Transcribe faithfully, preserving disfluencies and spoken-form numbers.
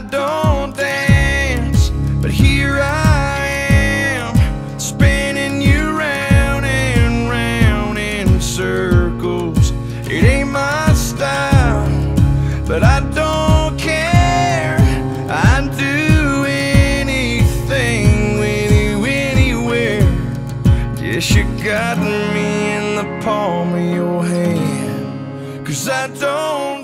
don't dance, but here I am, spinning you round and round in circles. It ain't my style, but I don't care. I'd do anything with you anywhere. Yes, you got me in the palm of your hand, 'cause I don't